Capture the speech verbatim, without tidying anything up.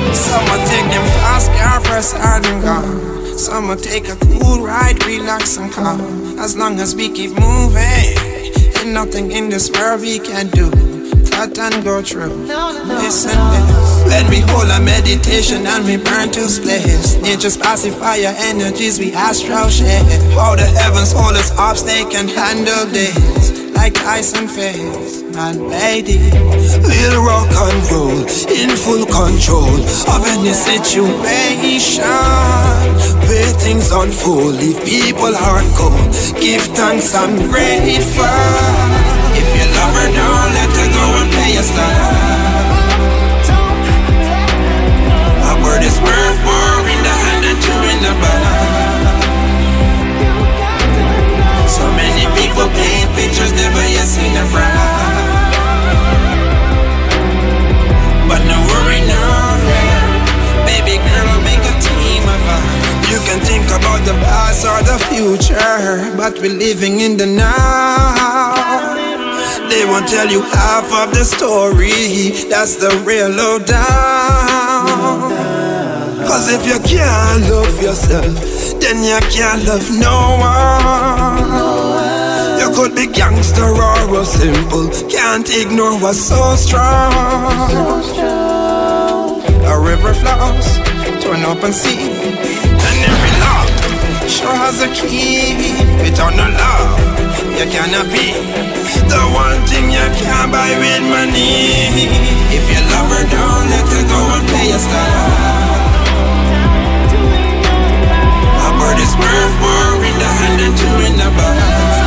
Someone take them fast car, press hard and gone. Someone take a cool ride, relax and calm. As long as we keep moving, ain't nothing in this world we can do. Cut and go through. Listen this. When we hold a meditation and we burn to splits, nature's pacify your energies, we astral share. How the heavens hold us up, they can handle this. Like ice and face, man, lady. We'll rock and roll, in full control of any situation. Where things unfold, leave people heart cold. Give thanks, I'm grateful. If you love her, don't let her go and play a star. A word is worth more in the hand than two in the bar. So many people paint pictures, never yet seen a bride. But no worry now, baby girl, I'll make a team of us. You can think about the past or the future, but we're living in the now. They won't tell you half of the story, that's the real lowdown. Cause if you can't love yourself, then you can't love no one. You could be gangster or simple, can't ignore what's so strong. A river flows to an open sea, and every love sure has a key. Without no love, you cannot be the one thing you can't buy with money. If you love her, don't let her go and play a star. A bird is worth more in the hand than two in the bar.